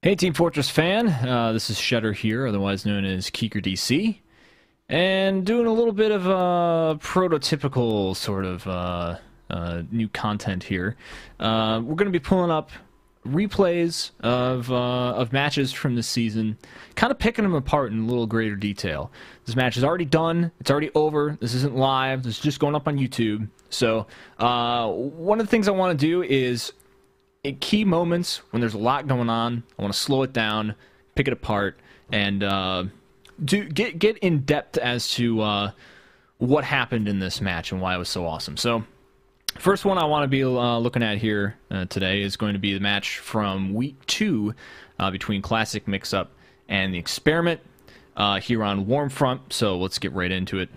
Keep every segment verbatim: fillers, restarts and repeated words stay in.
Hey Team Fortress fan, uh, this is Shedder here, otherwise known as Keeker D C, and doing a little bit of uh, prototypical sort of uh, uh, new content here. Uh, we're going to be pulling up replays of uh, of matches from this season, kind of picking them apart in a little greater detail. This match is already done, it's already over, this isn't live, this is just going up on YouTube. So uh, one of the things I want to do is, at key moments when there's a lot going on, I want to slow it down, pick it apart, and uh, do get get in depth as to uh, what happened in this match and why it was so awesome. So, first one I want to be uh, looking at here uh, today is going to be the match from week two uh, between Classic Mixup and the Experiment uh, here on Warmfront. So let's get right into it.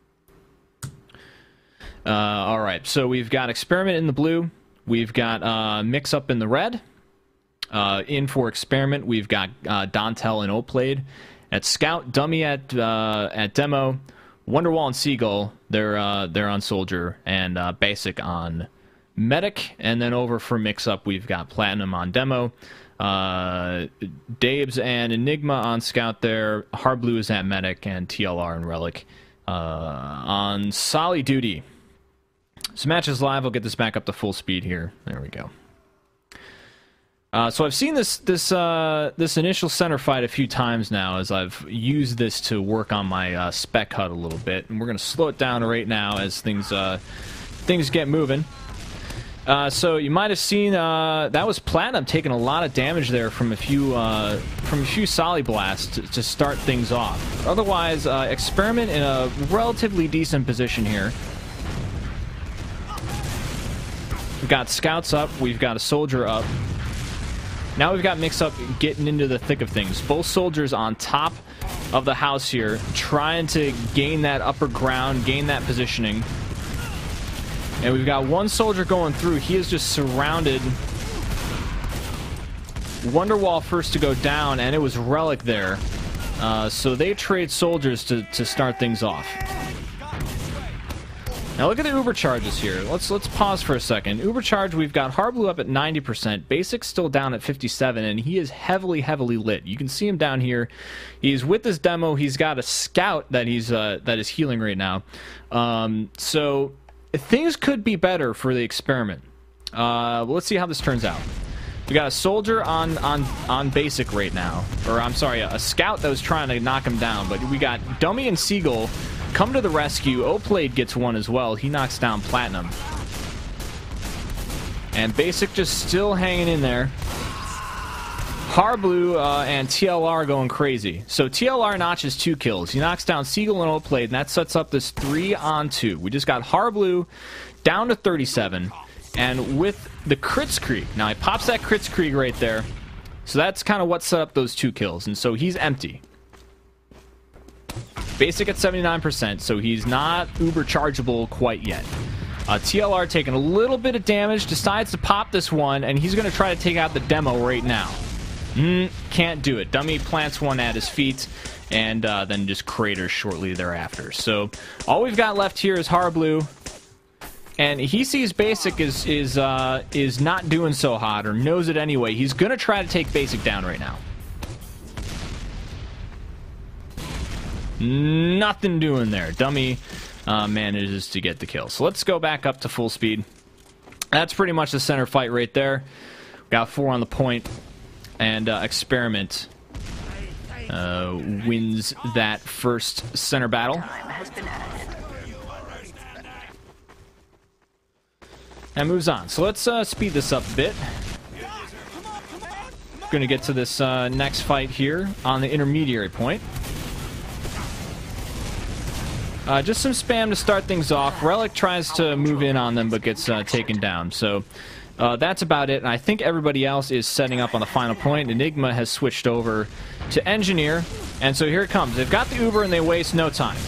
Uh, all right, so we've got Experiment in the blue. We've got uh, Mixup in the red. Uh, in for Experiment, we've got uh, Dontel and Oplade. At Scout, Dummy at uh, at Demo, Wonderwall and Seagull, they're uh, they're on Soldier, and uh, Basic on Medic. And then over for Mixup, we've got Platinum on Demo, uh, Dabes and Enigma on Scout there, Hard Blue is at Medic, and T L R and Relic uh, on Solly Duty. So match is live. I'll get this back up to full speed here. There we go. Uh, so I've seen this this uh, this initial center fight a few times now, as I've used this to work on my uh, spec H U D a little bit, and we're going to slow it down right now as things uh, things get moving. Uh, so you might have seen uh, that was Platinum taking a lot of damage there from a few uh, from a few Solly blasts to, to start things off. Otherwise, uh, Experiment in a relatively decent position here. We've got Scouts up, we've got a Soldier up. Now we've got Mixup getting into the thick of things. Both soldiers on top of the house here, trying to gain that upper ground, gain that positioning. And we've got one soldier going through. He is just surrounded. Wonderwall first to go down, and it was Relic there. Uh, so they trade soldiers to, to start things off. Now look at the Uber charges here. Let's let's pause for a second. Uber charge, we've got Hard Blue up at ninety percent, Basic still down at fifty-seven, and he is heavily, heavily lit. You can see him down here. He's with this demo. He's got a Scout that he's uh, that is healing right now. Um, so things could be better for the Experiment. Uh, let's see how this turns out. We got a Soldier on on on Basic right now, or I'm sorry, a, a Scout that was trying to knock him down. But we got Dummy and Seagull come to the rescue. Oplade gets one as well. He knocks down Platinum. And Basic just still hanging in there. Hard Blue uh, and T L R going crazy. So T L R notches two kills. He knocks down Seagull and Oplade, and that sets up this three on two. We just got Hard Blue down to thirty-seven. And with the Kritzkrieg, now he pops that Kritzkrieg right there. So that's kind of what set up those two kills. And so he's empty. Basic at seventy-nine percent, so he's not uber chargeable quite yet. Uh, T L R taking a little bit of damage, decides to pop this one, and he's going to try to take out the demo right now. Mm, can't do it. Dummy plants one at his feet, and uh, then just craters shortly thereafter. So all we've got left here is Hard Blue, and he sees Basic is is uh, is not doing so hot, or knows it anyway. He's going to try to take Basic down right now. Nothing doing there. Dummy uh, manages to get the kill. So let's go back up to full speed. That's pretty much the center fight right there. Got four on the point, and uh, Experiment uh, wins that first center battle. And moves on. So let's uh, speed this up a bit. Going to get to this uh, next fight here on the intermediary point. Uh, just some spam to start things off. Relic tries to move in on them, but gets uh, taken down. So uh, that's about it. And I think everybody else is setting up on the final point. Enigma has switched over to Engineer. And so here it comes. They've got the Uber, and they waste no time.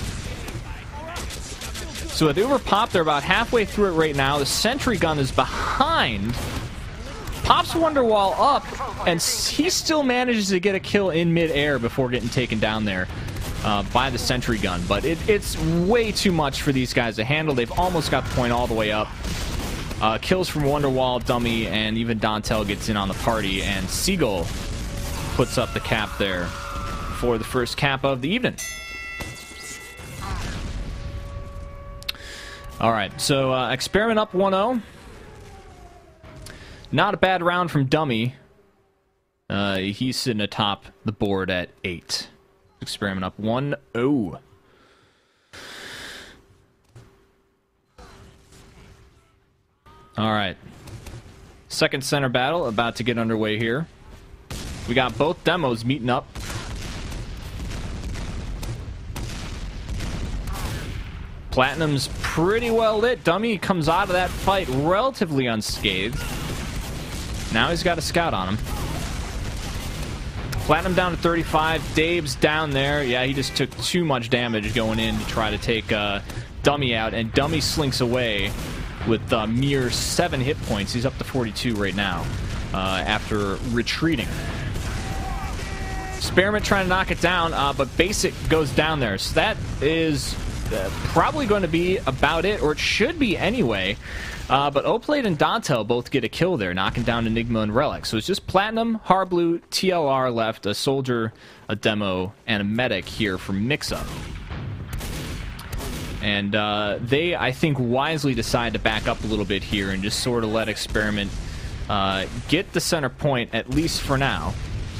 So with Uber pop, they're about halfway through it right now. The Sentry Gun is behind. Pops Wonderwall up, and he still manages to get a kill in midair before getting taken down there. Uh, by the Sentry Gun, but it, it's way too much for these guys to handle. They've almost got the point all the way up. Uh, kills from Wonderwall, Dummy, and even Dontel gets in on the party, and Seagull puts up the cap there for the first cap of the evening. Alright, so uh, Experiment up one oh. Not a bad round from Dummy. Uh, he's sitting atop the board at eight. Experiment up one oh. Alright. Second center battle about to get underway here. We got both demos meeting up. Platinum's pretty well lit. Dummy comes out of that fight relatively unscathed. Now he's got a scout on him. Platinum down to thirty-five. Dave's down there. Yeah, he just took too much damage going in to try to take uh, Dummy out. And Dummy slinks away with uh, mere seven hit points. He's up to forty-two right now uh, after retreating. Experiment trying to knock it down, uh, but Basic goes down there. So that is uh, probably going to be about it, or it should be anyway. Uh, but Oplade and Dantel both get a kill there, knocking down Enigma and Relic. So it's just Platinum, Harblue, T L R left, a Soldier, a Demo, and a Medic here for Mixup. And uh, they, I think, wisely decide to back up a little bit here and just sort of let Experiment uh, get the center point, at least for now.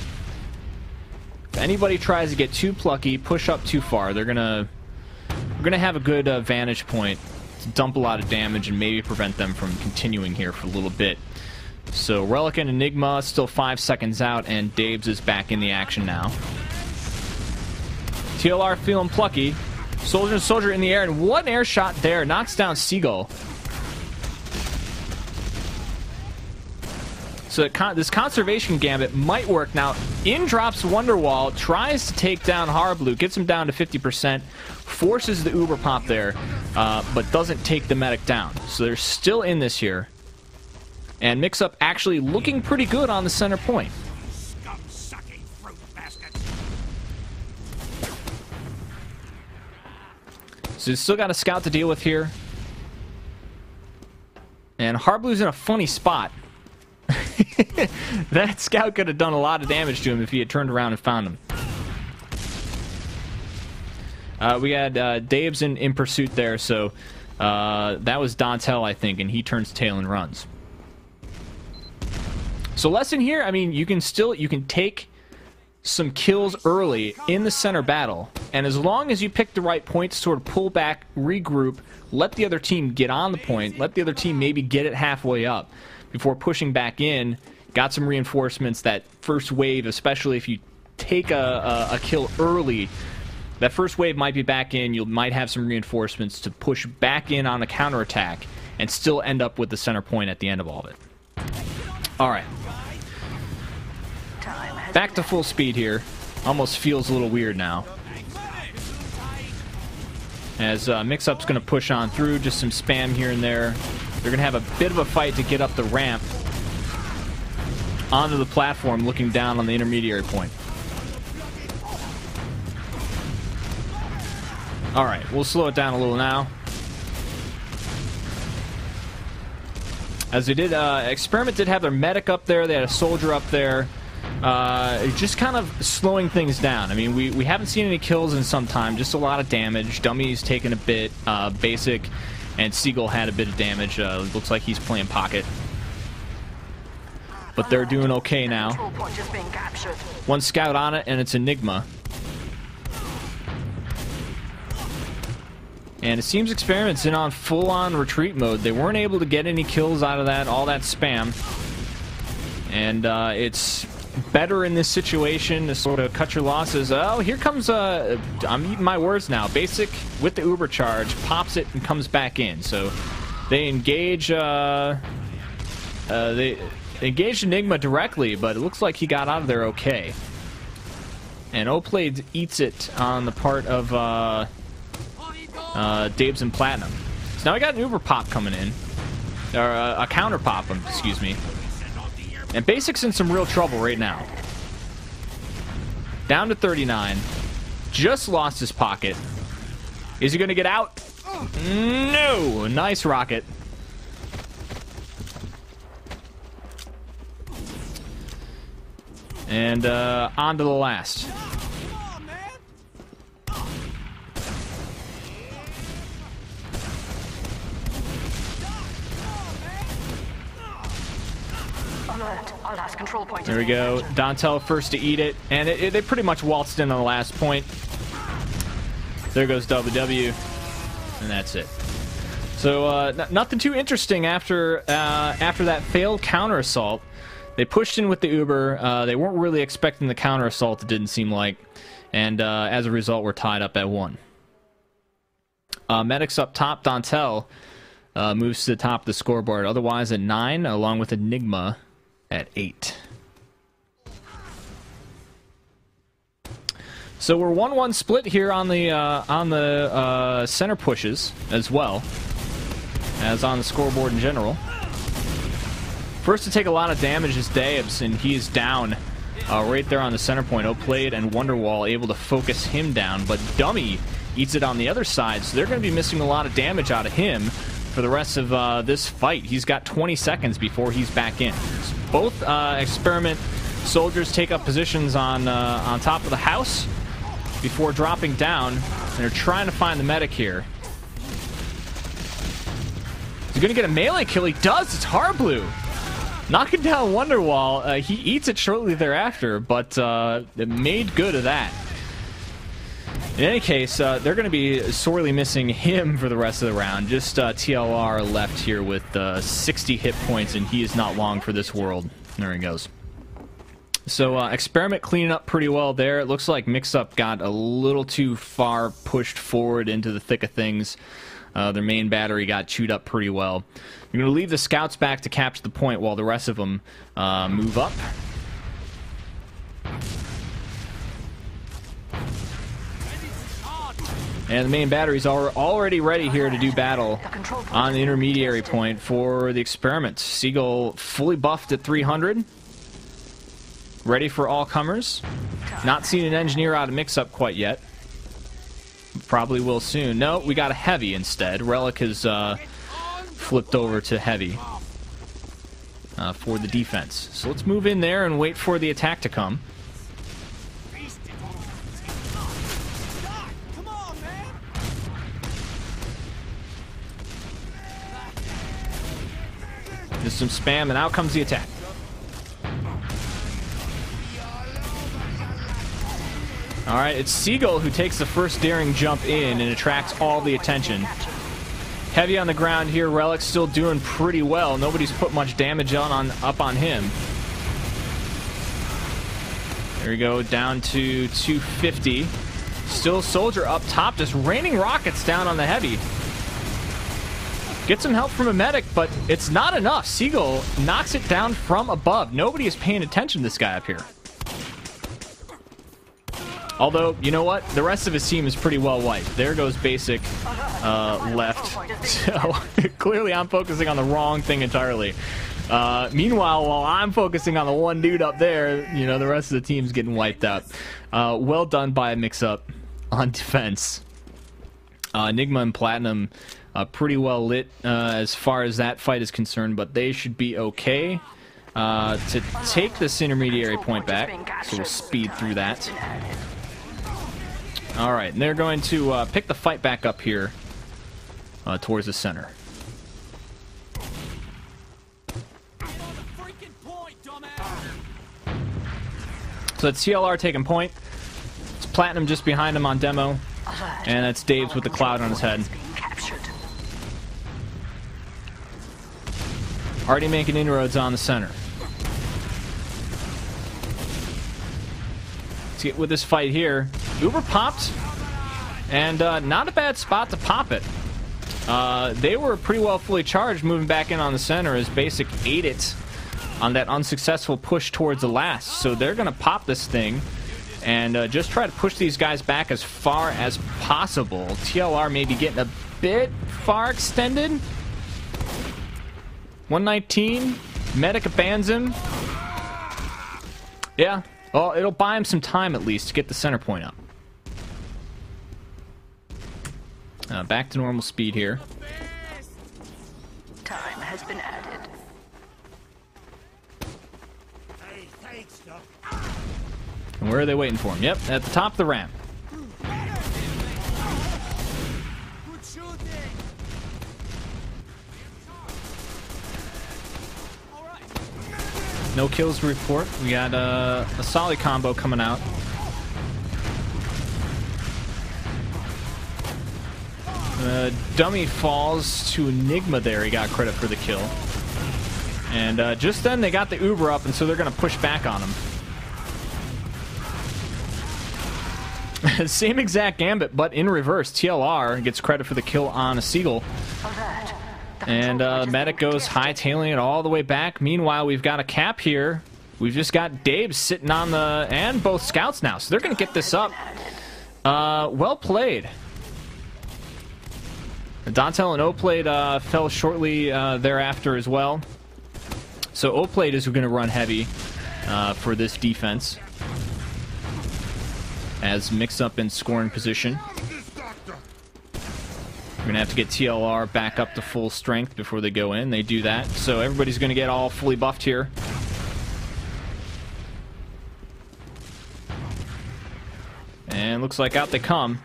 If anybody tries to get too plucky, push up too far, they're gonna, we're gonna have a good uh, vantage point to dump a lot of damage and maybe prevent them from continuing here for a little bit. So Relic and Enigma still five seconds out, and Daves is back in the action now. T L R feeling plucky. Soldier and Soldier in the air, and one air shot there knocks down Seagull. So con this conservation gambit might work now. In drops Wonderwall, tries to take down Harblue, gets him down to fifty percent, forces the Uber pop there, uh, but doesn't take the medic down. So they're still in this here. And Mixup actually looking pretty good on the center point. So he's still got a scout to deal with here. And Harblue's in a funny spot. That scout could have done a lot of damage to him if he had turned around and found him. Uh, we had uh, Dave's in, in pursuit there, so uh, that was Dantel, I think, and he turns tail and runs. So lesson here, I mean, you can still, you can take some kills early in the center battle, and as long as you pick the right point to sort of pull back, regroup, let the other team get on the point, let the other team maybe get it halfway up before pushing back in, got some reinforcements. That first wave, especially if you take a, a, a kill early, that first wave might be back in, you might have some reinforcements to push back in on a counterattack and still end up with the center point at the end of all of it. Alright. Back to full speed here. Almost feels a little weird now. As uh, Mixup's going to push on through, just some spam here and there. They're going to have a bit of a fight to get up the ramp onto the platform, looking down on the intermediary point. Alright, we'll slow it down a little now. As they did, uh, Experiment did have their medic up there, they had a soldier up there. Uh, just kind of slowing things down. I mean, we, we haven't seen any kills in some time, just a lot of damage. Dummy's taken a bit, uh, Basic, and Seagull had a bit of damage. Uh, looks like he's playing pocket. But they're doing okay now. One scout on it, and it's Enigma. And it seems Experiment's in on full-on retreat mode. They weren't able to get any kills out of that, all that spam. And uh, it's better in this situation to sort of cut your losses. Oh, here comes, uh, I'm eating my words now. Basic with the Uber charge, pops it and comes back in. So they engage, uh, uh, they engaged Enigma directly, but it looks like he got out of there okay. And Oplade eats it on the part of uh, uh, Daves and Platinum. So now we got an Uber pop coming in. Or uh, a counter pop, excuse me. And Basic's in some real trouble right now. Down to thirty-nine. Just lost his pocket. Is he going to get out? No! Nice rocket. And uh, on to the last. Our last control point. There we go. Dantel first to eat it, and it, it, they pretty much waltzed in on the last point. There goes W W, and that's it. So uh, n nothing too interesting after uh, after that failed counter assault. They pushed in with the Uber. Uh, they weren't really expecting the counter assault. It didn't seem like, and uh, as a result, we're tied up at one. Uh, medics up top. Dantel uh, moves to the top of the scoreboard. Otherwise, at nine, along with Enigma at eight. So we're one one split here on the uh, on the uh, center pushes as well as on the scoreboard in general. First to take a lot of damage is Dabs, and he is down uh, right there on the center point. O'Played and Wonderwall able to focus him down, but Dummy eats it on the other side, so they're going to be missing a lot of damage out of him for the rest of uh, this fight. He's got twenty seconds before he's back in. So both uh, Experiment soldiers take up positions on uh, on top of the house before dropping down, and they're trying to find the medic here. Is he going to get a melee kill? He does! It's Harblue! Knocking down Wonderwall. Uh, he eats it shortly thereafter, but uh, it made good of that. In any case, uh, they're going to be sorely missing him for the rest of the round. Just uh, T L R left here with uh, sixty hit points, and he is not long for this world. There he goes. So uh, Experiment cleaning up pretty well there. It looks like Mixup got a little too far pushed forward into the thick of things. Uh, their main battery got chewed up pretty well. You're going to leave the scouts back to capture the point while the rest of them uh, move up. And the main batteries are already ready here to do battle on the intermediary point for the Experiment. Seagull fully buffed at three hundred. Ready for all comers. Not seen an engineer out of Mixup quite yet. Probably will soon. No, we got a heavy instead. Relic has uh, flipped over to heavy uh, for the defense. So let's move in there and wait for the attack to come. Just some spam, and out comes the attack. Alright, it's Seagull who takes the first daring jump in and attracts all the attention. Heavy on the ground here. Relic's still doing pretty well. Nobody's put much damage on, on up on him. There we go, down to two fifty. Still Soldier up top, just raining rockets down on the Heavy. Get some help from a medic, but it's not enough. Seagull knocks it down from above. Nobody is paying attention to this guy up here. Although, you know what? The rest of his team is pretty well wiped. There goes Basic uh, left. So, clearly I'm focusing on the wrong thing entirely. Uh, meanwhile, while I'm focusing on the one dude up there, you know, the rest of the team's getting wiped out. Uh, well done by Mixup on defense. Uh, Enigma and Platinum uh, pretty well lit uh, as far as that fight is concerned, but they should be okay uh, to take this intermediary point back. So we'll speed through that. Alright, and they're going to uh, pick the fight back up here uh, towards the center. So that's T L R taking point. It's Platinum just behind him on demo. And that's Dave's with the cloud on his head. Already making inroads on the center. Let's get with this fight here. Uber popped, and uh, not a bad spot to pop it. Uh, they were pretty well fully charged moving back in on the center as Basic ate it on that unsuccessful push towards the last. So they're going to pop this thing and uh, just try to push these guys back as far as possible. T L R may be getting a bit far extended. one nineteen, Medic abandons him. Yeah. Well, it'll buy him some time at least to get the center point up. Uh, back to normal speed here. Time has been added. And where are they waiting for him? Yep, at the top of the ramp. No kills to report. We got uh, a solid combo coming out. Uh, Dummy falls to Enigma there. He got credit for the kill. And uh, just then they got the Uber up, and so they're going to push back on him. Same exact gambit, but in reverse. T L R gets credit for the kill on a Seagull. And uh, Medic goes hightailing it all the way back. Meanwhile, we've got a cap here. We've just got Dave sitting on the... and both scouts now. So they're going to get this up. Uh, well played. Dantel and O-Plate uh, fell shortly uh, thereafter as well. So O-Plate is going to run heavy uh, for this defense. As Mixup in scoring position. We're going to have to get T L R back up to full strength before they go in. They do that. So everybody's going to get all fully buffed here. And looks like out they come.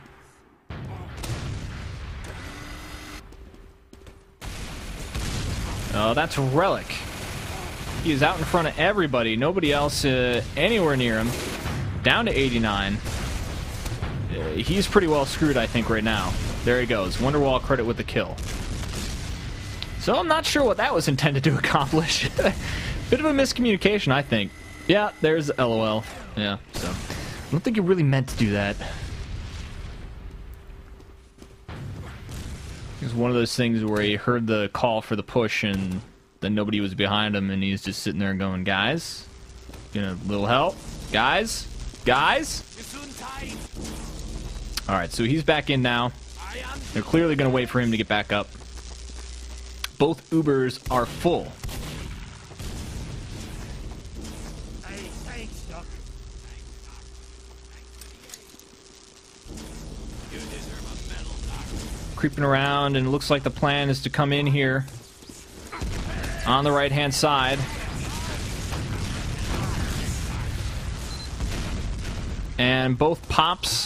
Oh, that's Relic. He is out in front of everybody. Nobody else uh, anywhere near him. Down to eighty-nine. Uh, he's pretty well screwed, I think, right now. There he goes. Wonderwall credit with the kill. So I'm not sure what that was intended to accomplish. Bit of a miscommunication, I think. Yeah, there's LOL. Yeah, so I don't think he really meant to do that. It was one of those things where he heard the call for the push and then nobody was behind him and he's just sitting there going, guys, get a little help? Guys? Guys? Alright, so he's back in now. They're clearly going to wait for him to get back up. Both Ubers are full. Creeping around, and it looks like the plan is to come in here on the right-hand side. And both Pops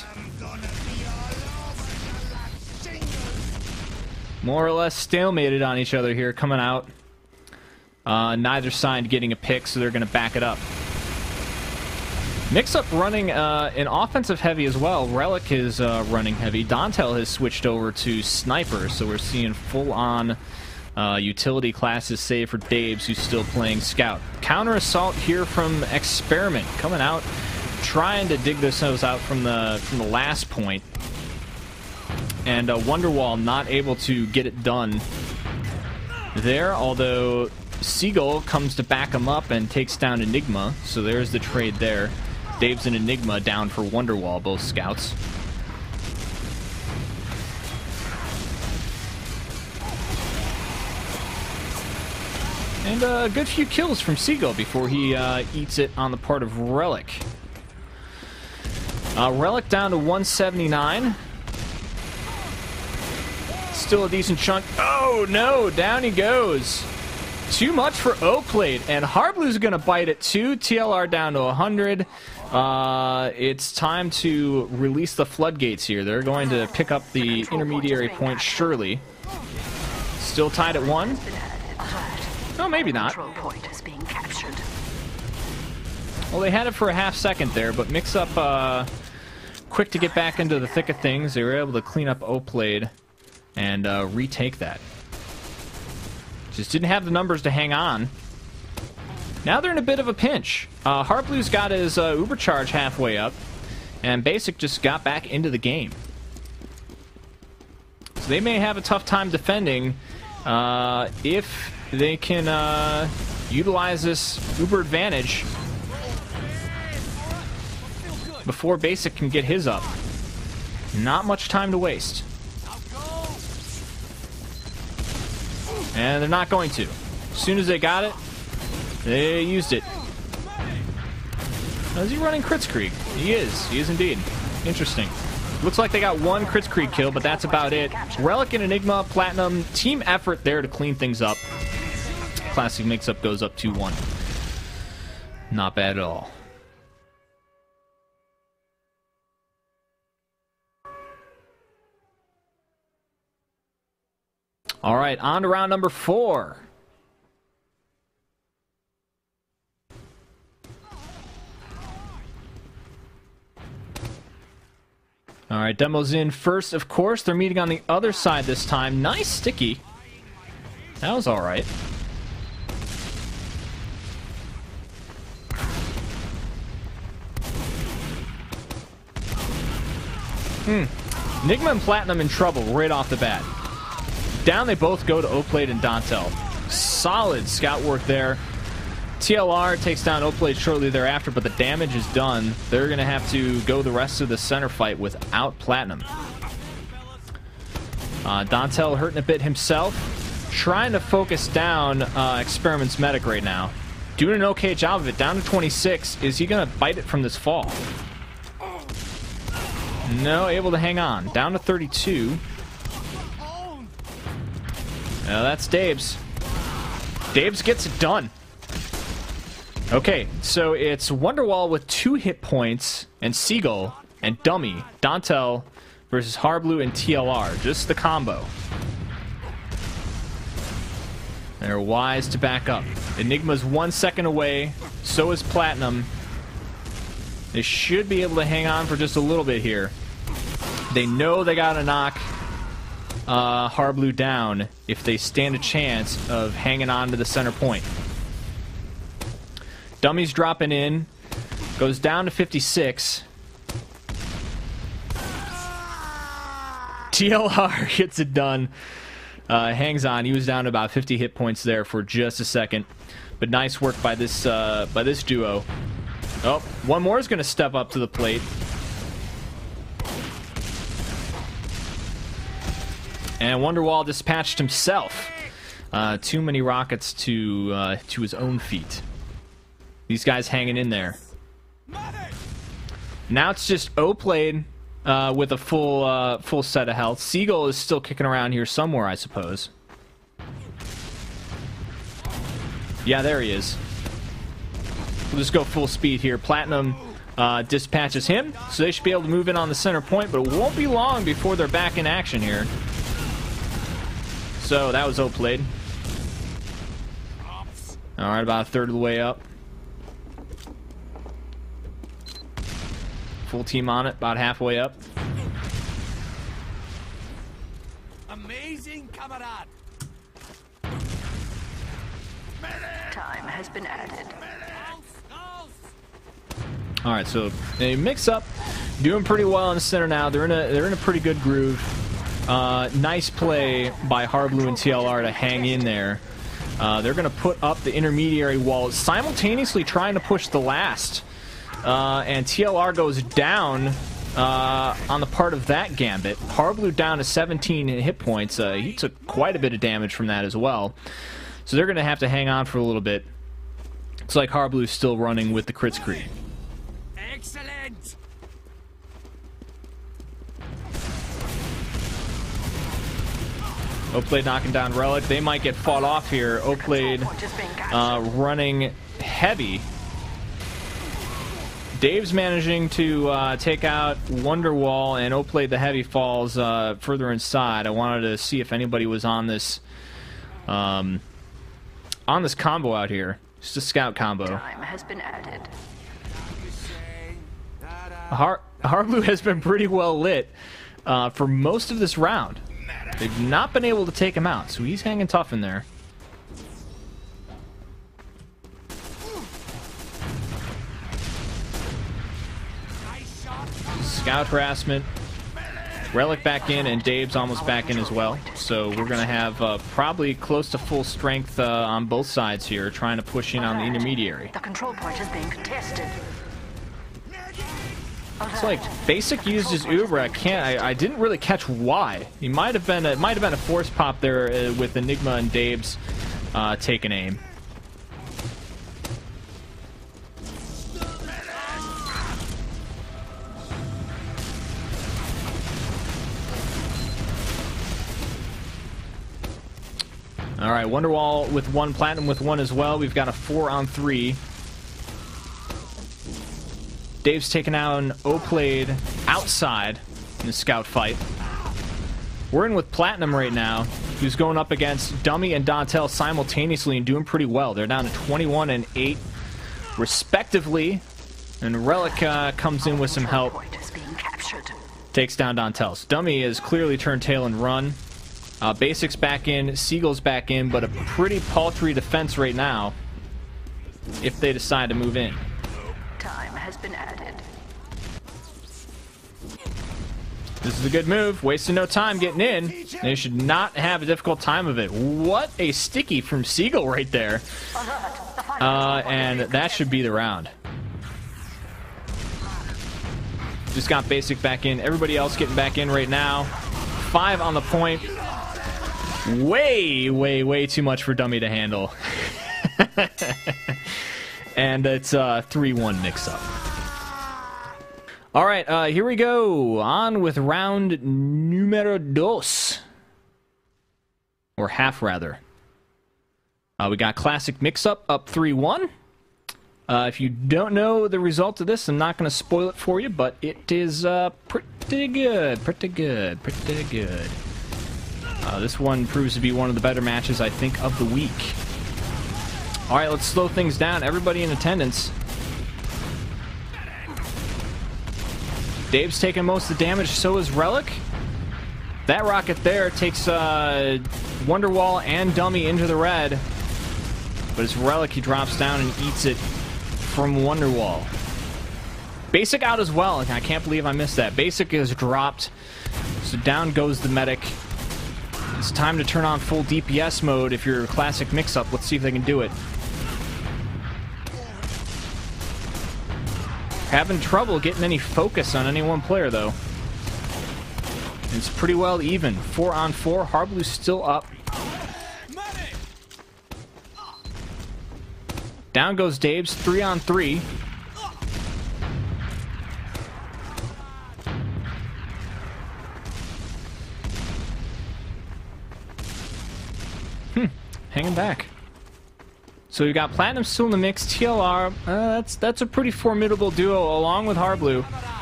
more or less stalemated on each other here coming out. Uh, neither side getting a pick, so they're going to back it up. Mixup running uh, an offensive heavy as well. Relic is uh, running heavy. Dantel has switched over to Sniper, so we're seeing full-on uh, utility classes, save for Dabes, who's still playing Scout. Counter Assault here from Experiment, coming out, trying to dig themselves out from the, from the last point. And uh, Wonderwall not able to get it done there, although Seagull comes to back him up and takes down Enigma, so there's the trade there. Dave's and Enigma down for Wonderwall, both scouts. And a good few kills from Seagull before he uh, eats it on the part of Relic. Uh, Relic down to one seventy-nine. Still a decent chunk. Oh no, down he goes. Too much for O-Plate, and Harblue's going to bite it too. T L R down to one hundred. Uh, it's time to release the floodgates here. They're going to pick up the intermediary point, surely. Still tied at one? Oh, maybe not. Well, they had it for a half second there, but Mixup, uh, quick to get back into the thick of things. They were able to clean up O-Plate and uh, retake that. Just didn't have the numbers to hang on. Now they're in a bit of a pinch. Uh, Harblue's got his uh, Uber charge halfway up, and Basic just got back into the game. So they may have a tough time defending uh, if they can uh, utilize this Uber advantage before Basic can get his up. Not much time to waste. And they're not going to. As soon as they got it, they used it. Is he running Kritzkrieg? He is. He is indeed. Interesting. Looks like they got one Kritzkrieg kill, but that's about it. Relic and Enigma, Platinum, team effort there to clean things up. Classic Mixup goes up two one. Not bad at all. All right, on to round number four. All right, Demo's in first, of course. They're meeting on the other side this time. Nice sticky. That was all right. Hmm. Enigma and Platinum in trouble right off the bat. Down they both go to Oplade and Dantel. Solid scout work there. T L R takes down Oplade shortly thereafter, but the damage is done. They're going to have to go the rest of the center fight without Platinum. Uh, Dantel hurting a bit himself. Trying to focus down uh, Experiment's medic right now. Doing an okay job of it. Down to twenty-six. Is he going to bite it from this fall? No, able to hang on. Down to thirty-two. Now that's Dabes. Dabes gets it done. Okay, so it's Wonderwall with two hit points, and Seagull, and Dummy, Dantel versus Harblu and T L R. Just the combo. They're wise to back up. Enigma's one second away. So is Platinum. They should be able to hang on for just a little bit here. They know they gotta knock uh, Harblu down if they stand a chance of hanging on to the center point. Dummy's dropping in. Goes down to fifty-six. T L R gets it done. Uh, hangs on. He was down to about fifty hit points there for just a second. But nice work by this uh, by this duo. Oh, one more is going to step up to the plate. And Wonderwall dispatched himself. Uh, too many rockets to uh, to his own feet. These guys hanging in there. Now it's just Oplade uh, with a full uh, full set of health. Seagull is still kicking around here somewhere, I suppose. Yeah, there he is. We'll just go full speed here. Platinum uh, dispatches him, so they should be able to move in on the center point, but it won't be long before they're back in action here. So that was Oplade. Alright, about a third of the way up. Full team on it, about halfway up. Amazing, camarade. Time has been added. All right, so they mix up, doing pretty well in the center now. They're in a they're in a pretty good groove. Uh, nice play by Harblu and T L R to hang in there. Uh, they're going to put up the intermediary wall, simultaneously trying to push the last. Uh, and T L R goes down uh, on the part of that gambit. Harblu down to seventeen hit points. Uh, he took quite a bit of damage from that as well. So they're going to have to hang on for a little bit. Looks like Harblu's still running with the crit screen. Excellent. Oplade knocking down Relic. They might get fought off here. Oplade uh, running heavy. Dave's managing to uh, take out Wonderwall, and Oplade the heavy falls uh, further inside. I wanted to see if anybody was on this um, on this combo out here. Just a scout combo. Time has been added. Har Harblu has been pretty well lit uh, for most of this round. They've not been able to take him out, so he's hanging tough in there. Scout harassment. Relic back in, and Dave's almost back in as well. So we're going to have uh, probably close to full strength uh, on both sides here, trying to push in on the intermediary. The control point is being contested. It's like Basic used his Uber. I can't. I, I didn't really catch why. He might have been. It might have been a force pop there uh, with Enigma and Dave's uh, taking aim. All right, Wonderwall with one, Platinum with one as well. We've got a four on three. Dave's taking out an O-Plate outside in the scout fight. We're in with Platinum right now, who's going up against Dummy and Dontel simultaneously and doing pretty well. They're down to twenty-one and eight, respectively. And Relic uh, comes in with some help. Takes down Dontel. So Dummy has clearly turned tail and run. Uh, Basic's back in, Seagull's back in, but a pretty paltry defense right now if they decide to move in. Time has been added. This is a good move. Wasting no time getting in. They should not have a difficult time of it. What a sticky from Seagull right there. Uh, and that should be the round. Just got Basic back in. Everybody else getting back in right now. Five on the point. Way, way, way too much for Dummy to handle. And it's uh, three one Mix-Up. All right, uh, here we go. On with round numero dos. Or half, rather. Uh, we got Classic Mix-Up up three one. Uh, if you don't know the result of this, I'm not going to spoil it for you, but it is uh, pretty good, pretty good, pretty good. Uh, this one proves to be one of the better matches, I think, of the week. All right, let's slow things down. Everybody in attendance. Dave's taking most of the damage, so is Relic. That rocket there takes uh, Wonderwall and Dummy into the red. But it's Relic, he drops down and eats it from Wonderwall. Basic out as well. I can't believe I missed that. Basic is dropped. So down goes the medic. It's time to turn on full D P S mode if you're a Classic Mix-Up. Let's see if they can do it. Having trouble getting any focus on any one player, though. It's pretty well even. Four on four. Harblue's still up. Down goes Dave's. Three on three. Hmm. Hanging back. So we've got Platinum still in the mix. T L R, uh, that's that's a pretty formidable duo along with Harblu.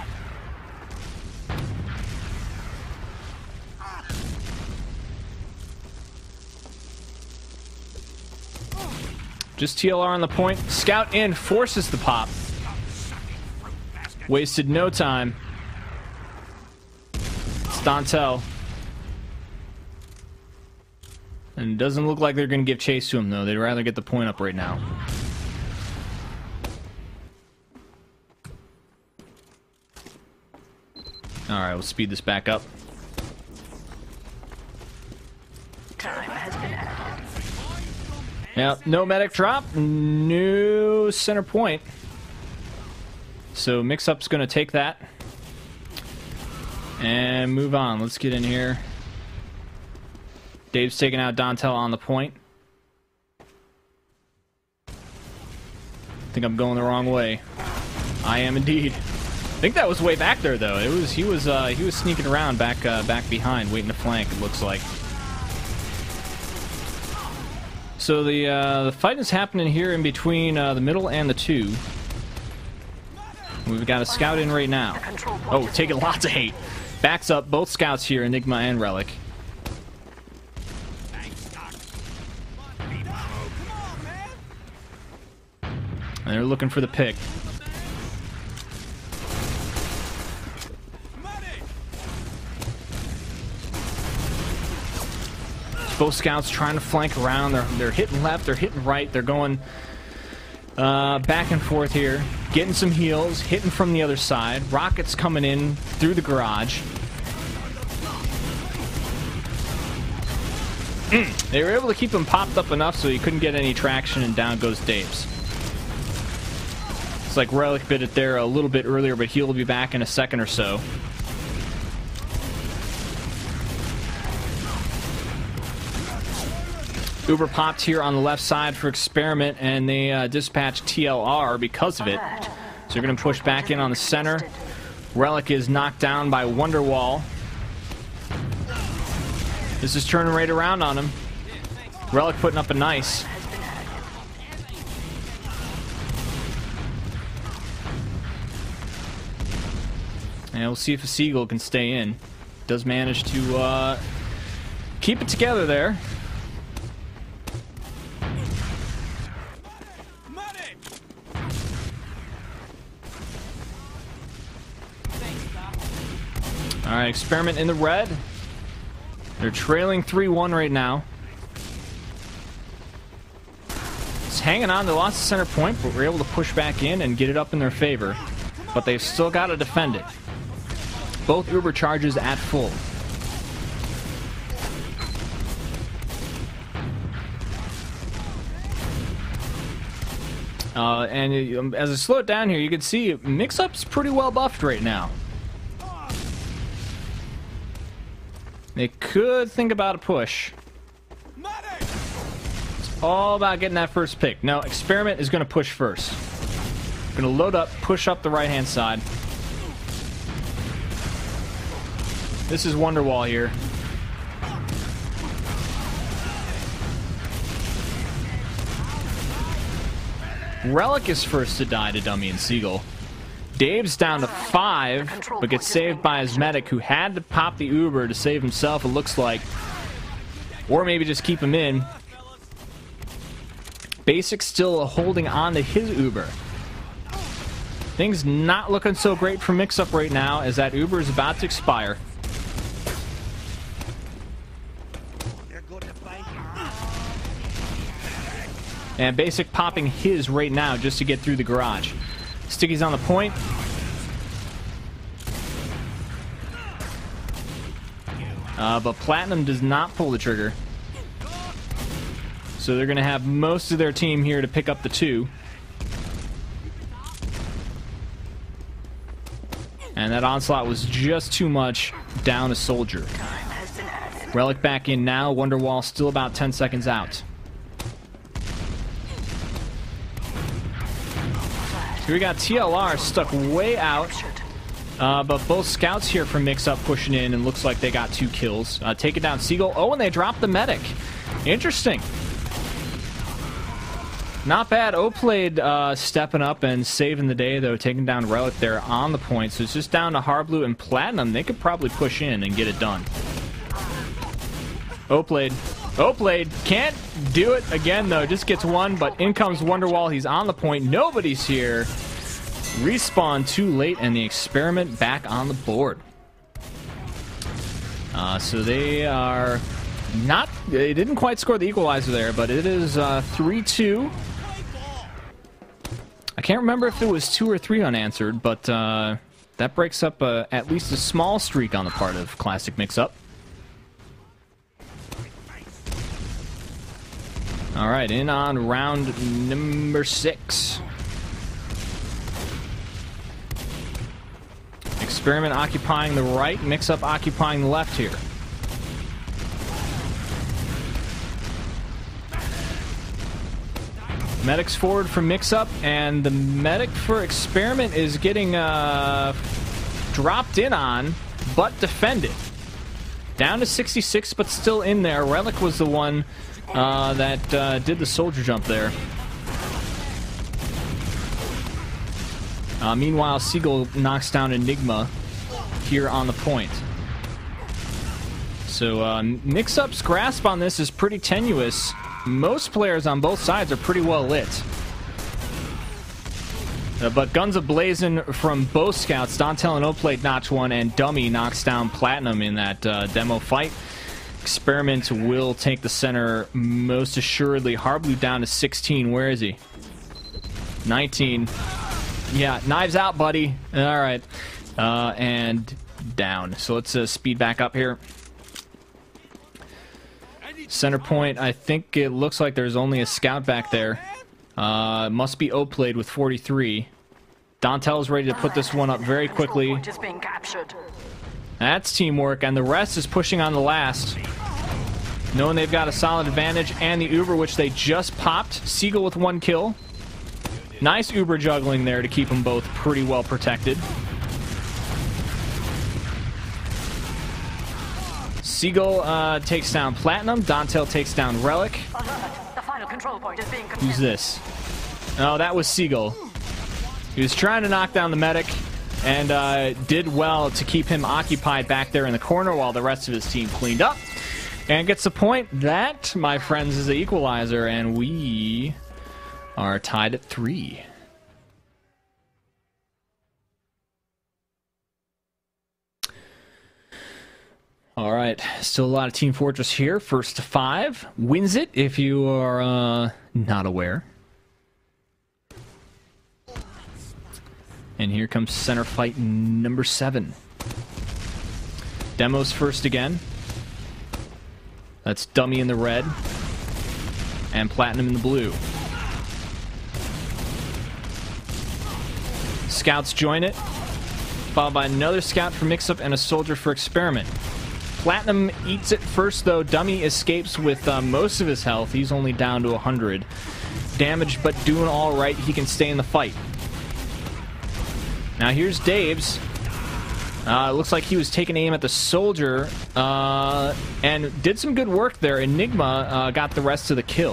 Just T L R on the point. Scout in, forces the pop. Wasted no time. It's Dontel. And it doesn't look like they're going to give chase to him, though. They'd rather get the point up right now. Alright, we'll speed this back up. Time has been added. Yeah, no medic drop, no center point. So Mix-Up's going to take that. And move on. Let's get in here. Dave's taking out Dontel on the point. I think I'm going the wrong way. I am indeed. I think that was way back there, though. It was he was uh, he was sneaking around back uh, back behind, waiting to flank. It looks like. So the uh, the fight is happening here in between uh, the middle and the two. We've got a scout in right now. Oh, taking lots of hate. Backs up both scouts here, Enigma and Relic. And they're looking for the pick. Both scouts trying to flank around. They're, they're hitting left, they're hitting right. They're going uh, back and forth here. Getting some heals, hitting from the other side. Rockets coming in through the garage. Mm. They were able to keep him popped up enough so he couldn't get any traction, and down goes Dave's. It's like Relic bit it there a little bit earlier, but he'll be back in a second or so. Uber popped here on the left side for experiment, and they uh, dispatched T L R because of it. So they're going to push back in on the center. Relic is knocked down by Wonderwall. This is turning right around on him. Relic putting up a nice. And we'll see if a Seagull can stay in. Does manage to uh, keep it together there. Alright, Experiment in the red. They're trailing three one right now. It's hanging on. They lost the center point, but we're able to push back in and get it up in their favor. But they've still got to defend it. Both Uber charges at full. Uh, and um, as I slow it down here, you can see Mixup's pretty well buffed right now. They could think about a push. It's all about getting that first pick. No, Experiment is going to push first. Going to load up, push up the right-hand side. This is Wonderwall here. Relic is first to die to Dummy and Seagull. Dave's down to five, but gets saved by his medic, who had to pop the Uber to save himself, it looks like. Or maybe just keep him in. Basic still holding on to his Uber. Things not looking so great for Mixup right now, as that Uber is about to expire. And Basic popping his right now just to get through the garage. Sticky's on the point. Uh, but Platinum does not pull the trigger. So they're going to have most of their team here to pick up the two. And that onslaught was just too much down a soldier. Relic back in now. Wonderwall still about ten seconds out. Here we got T L R stuck way out, uh, but both scouts here from Mixup pushing in, and looks like they got two kills. Uh, taking down Seagull. Oh, and they dropped the medic. Interesting. Not bad. O-Played uh, stepping up and saving the day, though, taking down Relic there on the point. So it's just down to Harblue and Platinum. They could probably push in and get it done. O-Played. O-Played can't do it again, though. Just gets one, but in comes Wonderwall. He's on the point. Nobody's here. Respawn too late, and the Experiment back on the board. Uh, so they are not... They didn't quite score the equalizer there, but it is uh, three two. I can't remember if it was two or three unanswered, but uh, that breaks up uh, at least a small streak on the part of Classic Mixup. All right, in on round number six. Experiment occupying the right, Mixup occupying the left here. Medics forward for Mixup, and the medic for Experiment is getting uh, dropped in on, but defended. Down to sixty-six, but still in there. Relic was the one Uh, that uh, did the soldier jump there. Uh, meanwhile, Seagull knocks down Enigma here on the point. So uh, Mixup's grasp on this is pretty tenuous. Most players on both sides are pretty well lit. Uh, but guns a-blazing from both scouts. Dontel and O-Played notch one, and Dummy knocks down Platinum in that uh, demo fight. Experiment will take the center most assuredly. Harblue down to sixteen. Where is he? nineteen. Yeah, knives out, buddy. All right. Uh, and down. So let's uh, speed back up here. Center point, I think it looks like there's only a scout back there. Uh, must be O-Played with forty-three. Dontel is ready to put this one up very quickly. That's teamwork, and the rest is pushing on the last. Knowing they've got a solid advantage, and the Uber, which they just popped. Seagull with one kill. Nice Uber juggling there to keep them both pretty well protected. Seagull uh, takes down Platinum. Dontel takes down Relic. The final control point is being Who's this? Oh, that was Seagull. He was trying to knock down the medic, and uh, did well to keep him occupied back there in the corner while the rest of his team cleaned up. And gets the point. That, my friends, is the equalizer, and we are tied at three. All right, still a lot of Team Fortress here. First to five wins it, if you are uh, not aware. And here comes center fight number seven. Demos first again. That's Dummy in the red and Platinum in the blue. Scouts join it, followed by another scout for Mixup and a soldier for Experiment. Platinum eats it first, though. Dummy escapes with uh, most of his health. He's only down to one hundred. Damaged, but doing all right. He can stay in the fight. Now here's Dave's. Uh, it looks like he was taking aim at the soldier uh, and did some good work there. Enigma uh, got the rest of the kill.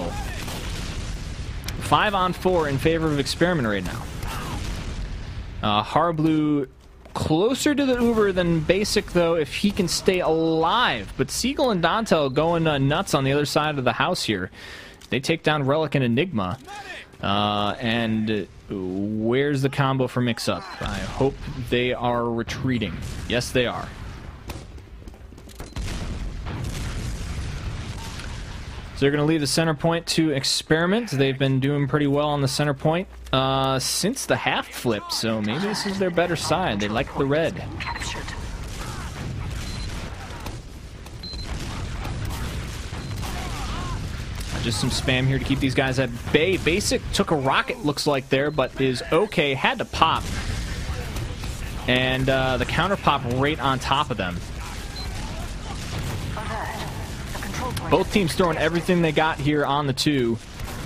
Five on four in favor of Experiment right now. Uh, Harblue closer to the Uber than Basic, though, if he can stay alive. But Siegel and Dantel going uh, nuts on the other side of the house here. They take down Relic and Enigma. Uh, and where's the combo for Mix-Up? I hope they are retreating. Yes, they are. So they're going to leave the center point to Experiment. They've been doing pretty well on the center point uh, since the half flip, so maybe this is their better side. They like the red. Captured. Just some spam here to keep these guys at bay. Basic took a rocket, looks like there, but is okay. Had to pop. And uh, the counter pop right on top of them. Both teams throwing everything they got here on the two.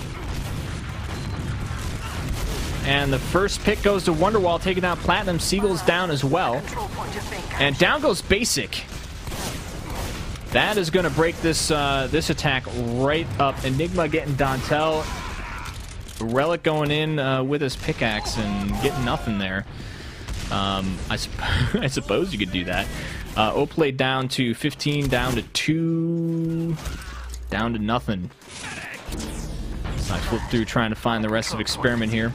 And the first pick goes to Wonderwall, taking out Platinum. Siegel's down as well. And down goes Basic. That is going to break this uh, this attack right up. Enigma getting Dantel. Relic going in uh, with his pickaxe and getting nothing there. Um, I, sup I suppose you could do that. Uh, Oplay down to fifteen, down to two, down to nothing. So I flip through trying to find the rest of Experiment here.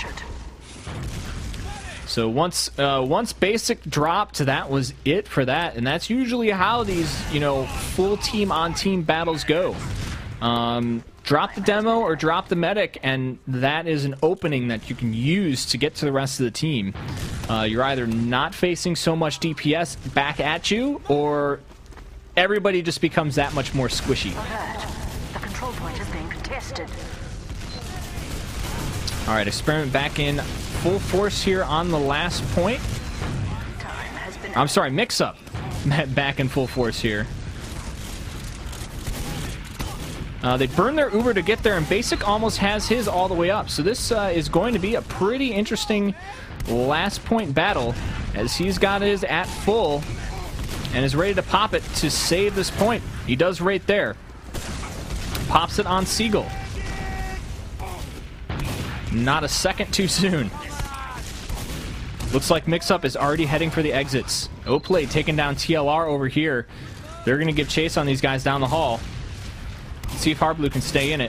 So once uh, once Basic dropped, that was it for that, and that's usually how these, you know, full team on team battles go. Um, drop the demo or drop the medic, and that is an opening that you can use to get to the rest of the team. Uh, you're either not facing so much D P S back at you, or everybody just becomes that much more squishy. The control point is being contested. All right, Experiment back in full force here on the last point. I'm sorry, Mix-Up back in full force here. Uh, they burn their Uber to get there, and Basic almost has his all the way up. So this uh, is going to be a pretty interesting last point battle, as he's got his at full and is ready to pop it to save this point. He does right there. Pops it on Siegel. Not a second too soon. Looks like Mix-Up is already heading for the exits. Oplay taking down T L R over here. They're going to give chase on these guys down the hall. Let's see if Harblue can stay in it.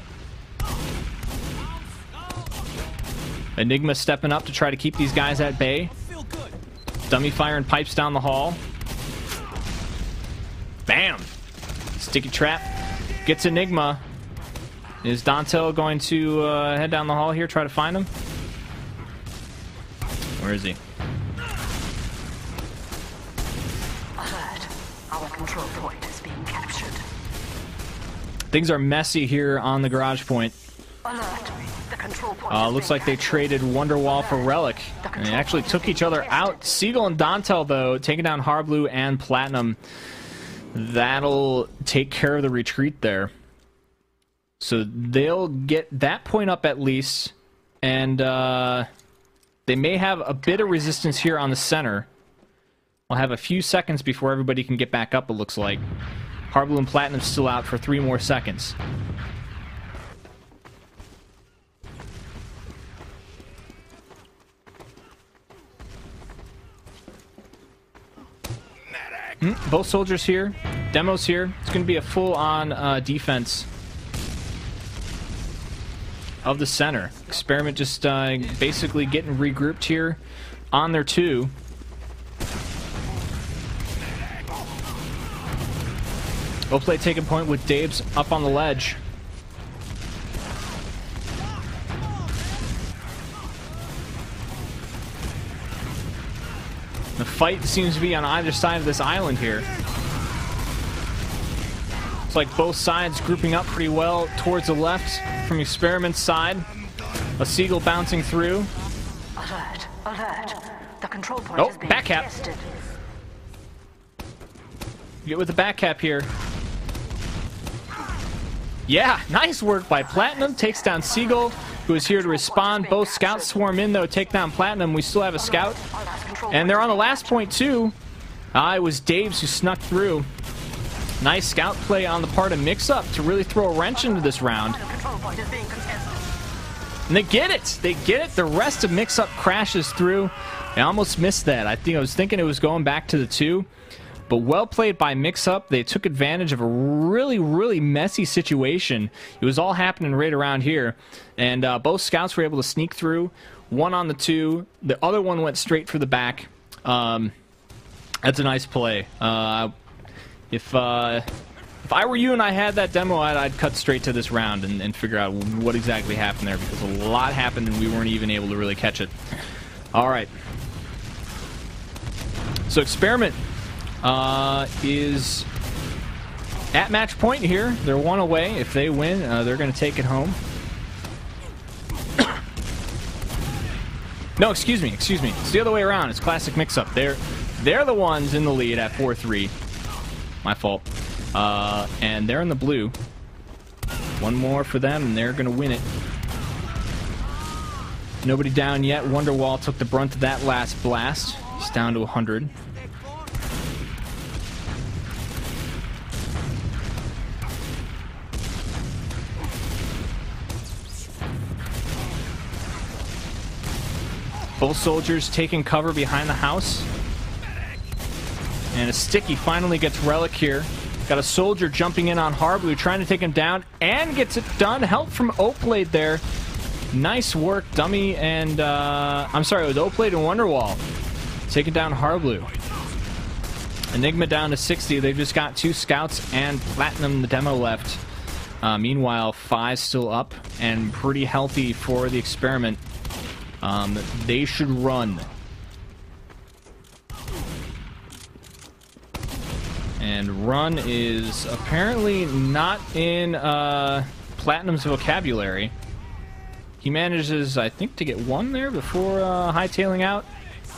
Enigma stepping up to try to keep these guys at bay. Dummy firing pipes down the hall. Bam! Sticky trap. Gets Enigma. Is Dantel going to uh, head down the hall here, try to find him? Where is he? Alert. Our control point is being captured. Things are messy here on the garage point. Alert. The control point Uh, is looks being like they captured. traded Wonderwall for Relic. And they actually took each other out. Siegel and Dantel, though, taking down Harblue and Platinum. That'll take care of the retreat there. So they'll get that point up at least. And uh, they may have a bit of resistance here on the center. We'll have a few seconds before everybody can get back up, it looks like. Harblue and Platinum still out for three more seconds. Mm, both soldiers here. Demo's here. It's going to be a full-on uh, defense of the center. Experiment just uh, basically getting regrouped here on their two. Oplay taking point with Dabes up on the ledge. The fight seems to be on either side of this island here. It's like both sides grouping up pretty well towards the left from Experiment's side. A Seagull bouncing through. Alert, alert. The control point Oh, is being back cap. contested. Get with the back cap here. Yeah, nice work by Platinum. Takes down Seagull, who is here to respond. Both scouts swarm in, though, take down Platinum. We still have a scout. And they're on the last point, too. Ah, it was Daves who snuck through. Nice scout play on the part of Mixup to really throw a wrench into this round. And they get it! They get it! The rest of Mixup crashes through. I almost missed that. I think I was thinking it was going back to the two. But well played by Mixup. They took advantage of a really, really messy situation. It was all happening right around here. And uh, both scouts were able to sneak through. One on the two. The other one went straight for the back. Um, that's a nice play. Uh, if uh, if I were you and I had that demo, I'd, I'd cut straight to this round and, and figure out what exactly happened there. Because a lot happened and we weren't even able to really catch it. All right. So Experiment Uh, is at match point here. They're one away. If they win, uh, they're going to take it home. No, excuse me, excuse me. It's the other way around. It's classic Mixup. They're they're the ones in the lead at four three. My fault. Uh, and they're in the blue. One more for them, and they're going to win it. Nobody down yet. Wonderwall took the brunt of that last blast. He's down to one hundred. Both soldiers taking cover behind the house. And a Sticky finally gets Relic here. Got a soldier jumping in on Harblue, trying to take him down, and gets it done. Help from Oplade there. Nice work, Dummy, and, uh... I'm sorry, it was Oplade and Wonderwall. Taking down Harblue. Enigma down to sixty. They've just got two scouts and Platinum, the demo, left. Uh, meanwhile, Fi's still up, and pretty healthy for the Experiment. Um, they should run. And run is apparently not in uh, Platinum's vocabulary. He manages, I think, to get one there before uh, hightailing out.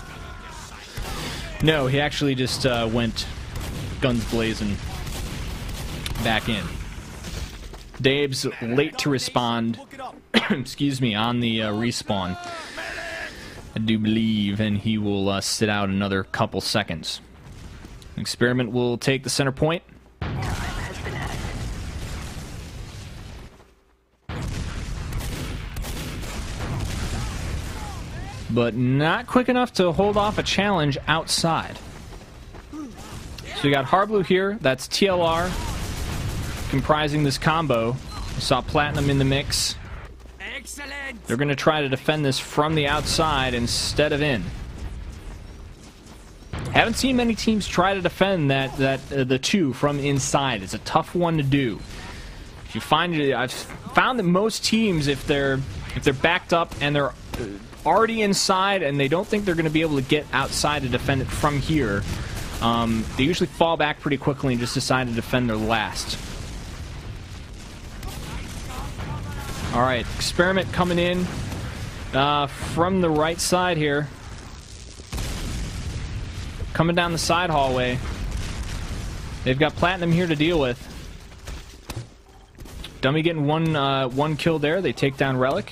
No, he actually just uh, went guns blazing back in. Dave's late to respond, excuse me, on the uh, respawn. I do believe, and he will uh, sit out another couple seconds. Experiment will take the center point. Time has been added. But not quick enough to hold off a challenge outside. So we got Harblue here. That's T L R comprising this combo. We saw Platinum in the mix. Excellent. They're going to try to defend this from the outside instead of in. Haven't seen many teams try to defend that that uh, the two from inside. It's a tough one to do. If you find it, I've found that most teams, if they're if they're backed up and they're already inside and they don't think they're going to be able to get outside to defend it from here, um, they usually fall back pretty quickly and just decide to defend their last. All right, Experiment coming in uh, from the right side here. Coming down the side hallway. They've got Platinum here to deal with. Dummy getting one uh, one kill there. They take down Relic.